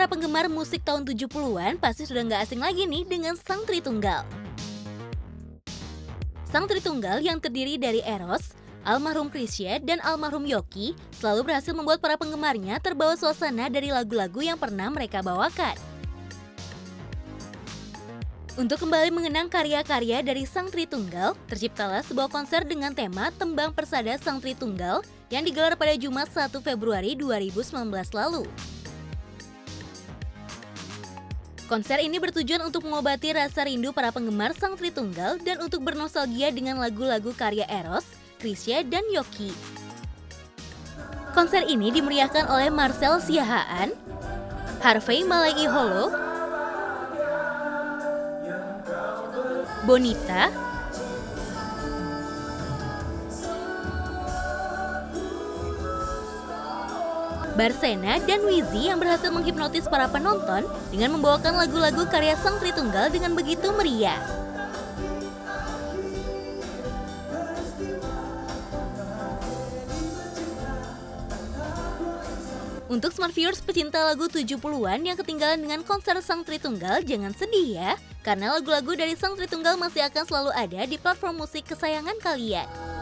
para penggemar musik tahun 70-an pasti sudah nggak asing lagi nih dengan Sang Tritunggal. Sang Tritunggal yang terdiri dari Eros, almarhum Chrisye, dan almarhum Yoki selalu berhasil membuat para penggemarnya terbawa suasana dari lagu-lagu yang pernah mereka bawakan. Untuk kembali mengenang karya-karya dari Sang Tritunggal, terciptalah sebuah konser dengan tema Tembang Persada Sang Tritunggal yang digelar pada Jumat 1 Februari 2019 lalu. Konser ini bertujuan untuk mengobati rasa rindu para penggemar Sang Tritunggal dan untuk bernostalgia dengan lagu-lagu karya Eros, Chrisye, dan Yoki. Konser ini dimeriahkan oleh Marcel Siahaan, Harvey Malaiholo, Bonita, Barsena, dan Wizy yang berhasil menghipnotis para penonton dengan membawakan lagu-lagu karya Sang Tritunggal dengan begitu meriah. Untuk smart viewers pecinta lagu 70-an yang ketinggalan dengan konser Sang Tritunggal, jangan sedih ya, karena lagu-lagu dari Sang Tritunggal masih akan selalu ada di platform musik kesayangan kalian.